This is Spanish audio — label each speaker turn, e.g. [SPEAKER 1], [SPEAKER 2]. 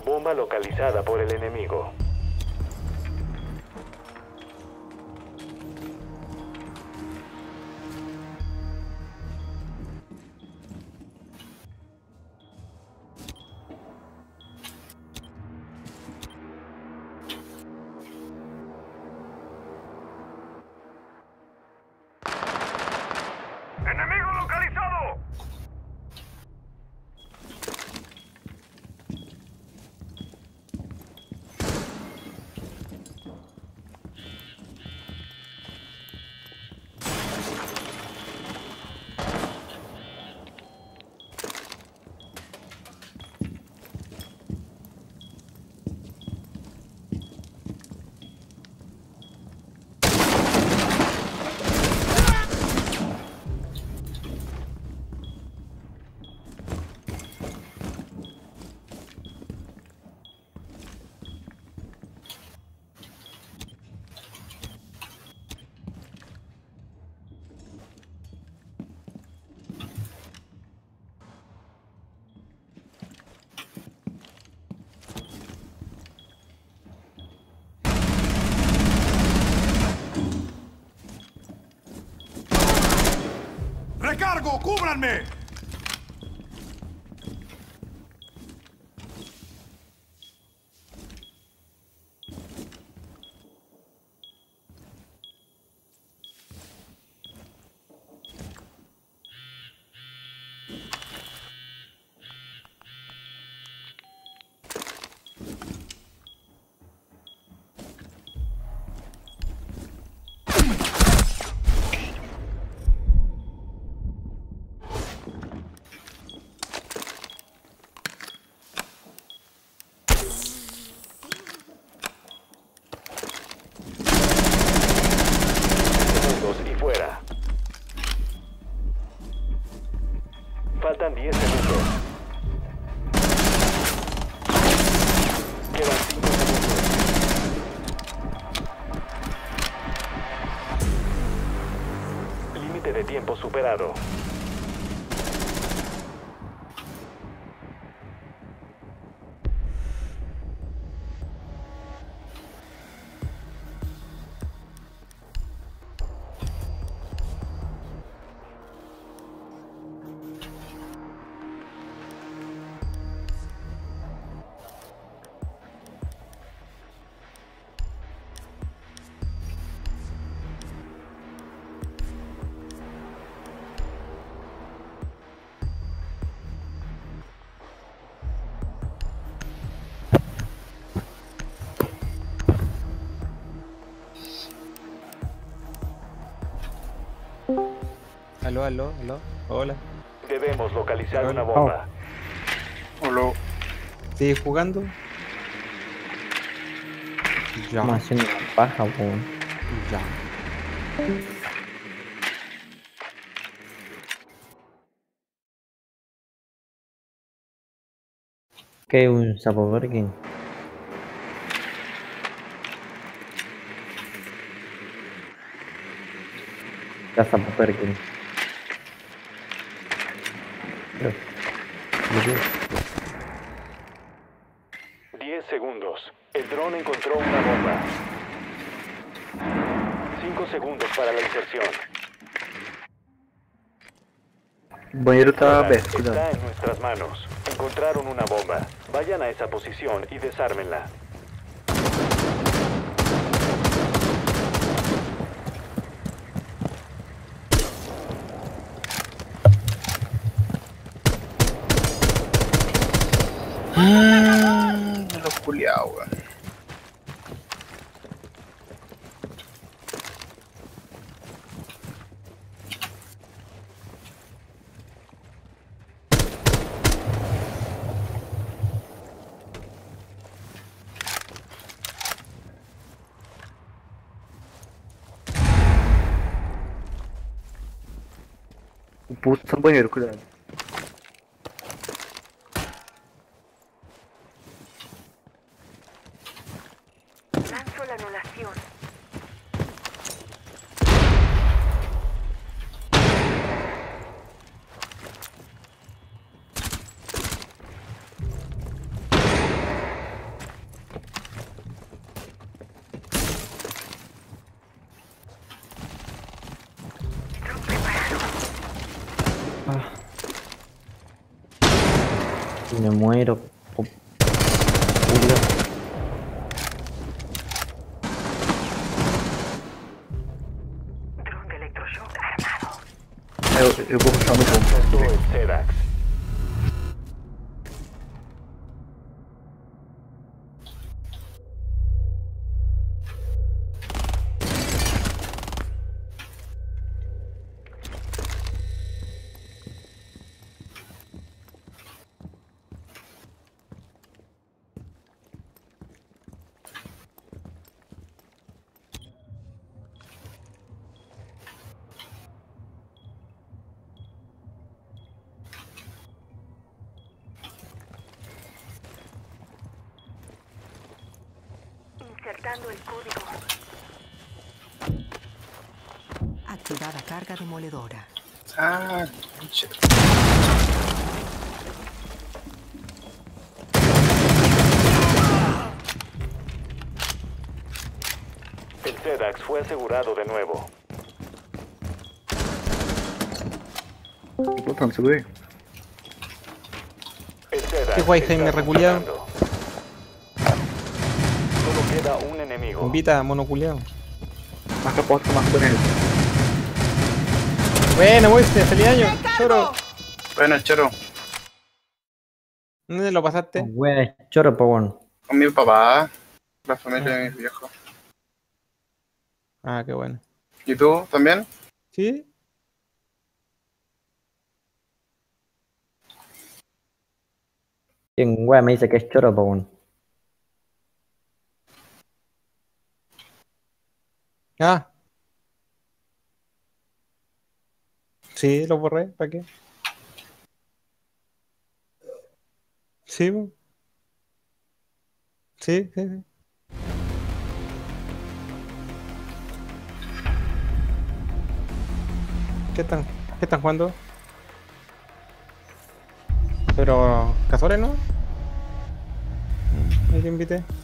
[SPEAKER 1] Bomba localizada por el enemigo.
[SPEAKER 2] ¡Enemigo localizado! ¡Recargo! ¡Cúbranme!
[SPEAKER 1] Y fuera. Faltan 10 segundos. Quedan 5 segundos. Límite de tiempo superado.
[SPEAKER 3] Aló, aló, aló. Hola.
[SPEAKER 1] Debemos localizar
[SPEAKER 3] Hola.
[SPEAKER 1] una bomba.
[SPEAKER 4] Hola.
[SPEAKER 3] ¿Sigues jugando? Ya.
[SPEAKER 5] Estamos haciendo una paja, weón.
[SPEAKER 3] Ya.
[SPEAKER 5] ¿Qué es un sapo Birkin? La sapo Birkin.
[SPEAKER 1] 10 segundos. El dron encontró una bomba. 5 segundos para la inserción.
[SPEAKER 4] Banheiro tá
[SPEAKER 1] Ahora
[SPEAKER 4] aberto, cuidado.
[SPEAKER 1] está en nuestras manos. Encontraron una bomba. Vayan a esa posición y desármenla.
[SPEAKER 4] Los culiao, weón. Puta banheiro, cuidado.
[SPEAKER 6] Lanzo la anulación.
[SPEAKER 5] Y me muero. Julio.
[SPEAKER 6] Dron de electroshock armado.
[SPEAKER 4] Eu vou puxar no ponto.
[SPEAKER 1] Esto es SEDAX.
[SPEAKER 6] Insertando el código.
[SPEAKER 7] Activada carga demoledora.
[SPEAKER 8] Ah, pinche.
[SPEAKER 1] El SEDAX fue asegurado de nuevo.
[SPEAKER 4] Voltando, segurei.
[SPEAKER 1] El SEDAX
[SPEAKER 3] ¿Qué guay,
[SPEAKER 1] está
[SPEAKER 3] Jaime, reculeado?
[SPEAKER 1] funcionando. Solo queda un enemigo.
[SPEAKER 3] Invita, monoculeado.
[SPEAKER 4] Marca a porta que eu marco o banheiro.
[SPEAKER 3] Bueno, Moisés, feliz año. Choro.
[SPEAKER 8] Bueno, choro,
[SPEAKER 3] ¿Dónde lo pasaste?
[SPEAKER 5] Wea, choro, po, weón.
[SPEAKER 8] con mi papá, la familia de mis viejos.
[SPEAKER 3] Ah, qué bueno.
[SPEAKER 8] ¿Y tú también?
[SPEAKER 3] ¿Sí?
[SPEAKER 5] ¿Quién wea me dice que es choro, po, weón?
[SPEAKER 3] Ah. Sí, lo borré. ¿Para qué? Sí, po. Sí, sí, sí. ¿Qué están jugando? Pero, ¿Cazores no? Ahí te invité.